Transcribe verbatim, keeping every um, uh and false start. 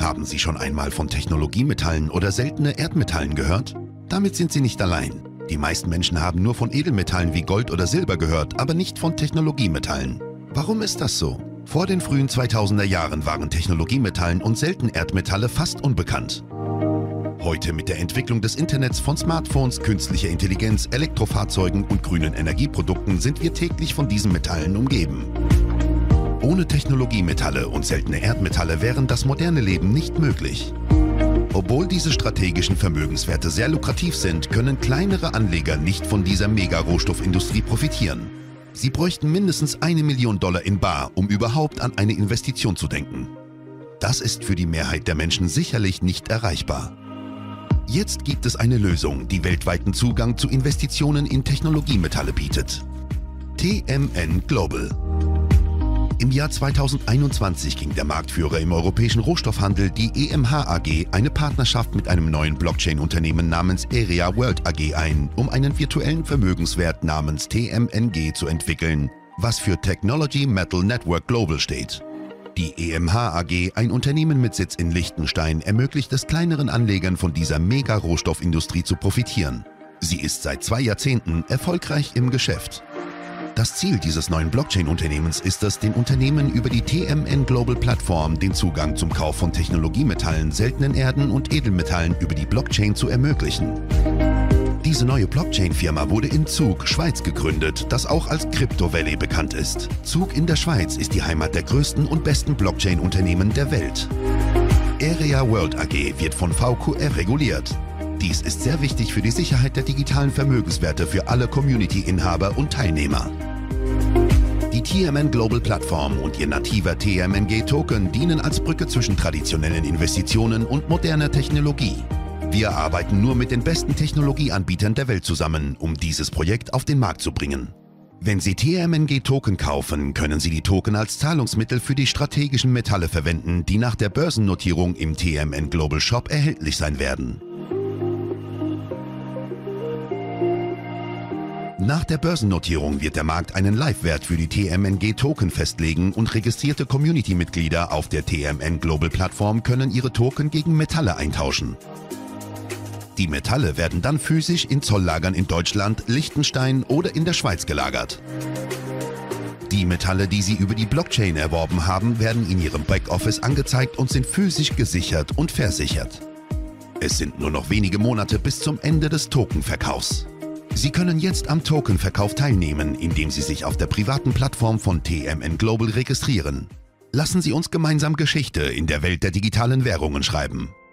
Haben Sie schon einmal von Technologiemetallen oder seltene Erdmetallen gehört? Damit sind Sie nicht allein. Die meisten Menschen haben nur von Edelmetallen wie Gold oder Silber gehört, aber nicht von Technologiemetallen. Warum ist das so? Vor den frühen zweitausender Jahren waren Technologiemetallen und seltene Erdmetalle fast unbekannt. Heute mit der Entwicklung des Internets, von Smartphones, künstlicher Intelligenz, Elektrofahrzeugen und grünen Energieprodukten sind wir täglich von diesen Metallen umgeben. Ohne Technologiemetalle und seltene Erdmetalle wären das moderne Leben nicht möglich. Obwohl diese strategischen Vermögenswerte sehr lukrativ sind, können kleinere Anleger nicht von dieser Mega-Rohstoffindustrie profitieren. Sie bräuchten mindestens eine Million Dollar in bar, um überhaupt an eine Investition zu denken. Das ist für die Mehrheit der Menschen sicherlich nicht erreichbar. Jetzt gibt es eine Lösung, die weltweiten Zugang zu Investitionen in Technologiemetalle bietet. T M N Global. Im Jahr zweitausendeinundzwanzig ging der Marktführer im europäischen Rohstoffhandel, die E M H A G, eine Partnerschaft mit einem neuen Blockchain-Unternehmen namens Area World A G ein, um einen virtuellen Vermögenswert namens T M N G zu entwickeln, was für Technology Metal Network Global steht. Die E M H A G, ein Unternehmen mit Sitz in Liechtenstein, ermöglicht es kleineren Anlegern von dieser Mega-Rohstoffindustrie zu profitieren. Sie ist seit zwei Jahrzehnten erfolgreich im Geschäft. Das Ziel dieses neuen Blockchain-Unternehmens ist es, den Unternehmen über die T M N Global Plattform den Zugang zum Kauf von Technologiemetallen, seltenen Erden und Edelmetallen über die Blockchain zu ermöglichen. Diese neue Blockchain-Firma wurde in Zug, Schweiz gegründet, das auch als Crypto Valley bekannt ist. Zug in der Schweiz ist die Heimat der größten und besten Blockchain-Unternehmen der Welt. Area World A G wird von V Q R reguliert. Dies ist sehr wichtig für die Sicherheit der digitalen Vermögenswerte für alle Community-Inhaber und Teilnehmer. Die T M N Global Plattform und ihr nativer T M N G-Token dienen als Brücke zwischen traditionellen Investitionen und moderner Technologie. Wir arbeiten nur mit den besten Technologieanbietern der Welt zusammen, um dieses Projekt auf den Markt zu bringen. Wenn Sie T M N G-Token kaufen, können Sie die Token als Zahlungsmittel für die strategischen Metalle verwenden, die nach der Börsennotierung im T M N Global Shop erhältlich sein werden. Nach der Börsennotierung wird der Markt einen Live-Wert für die T M N G-Token festlegen und registrierte Community-Mitglieder auf der T M N Global-Plattform können ihre Token gegen Metalle eintauschen. Die Metalle werden dann physisch in Zolllagern in Deutschland, Liechtenstein oder in der Schweiz gelagert. Die Metalle, die Sie über die Blockchain erworben haben, werden in Ihrem Backoffice angezeigt und sind physisch gesichert und versichert. Es sind nur noch wenige Monate bis zum Ende des Tokenverkaufs. Sie können jetzt am Tokenverkauf teilnehmen, indem Sie sich auf der privaten Plattform von T M N Global registrieren. Lassen Sie uns gemeinsam Geschichte in der Welt der digitalen Währungen schreiben.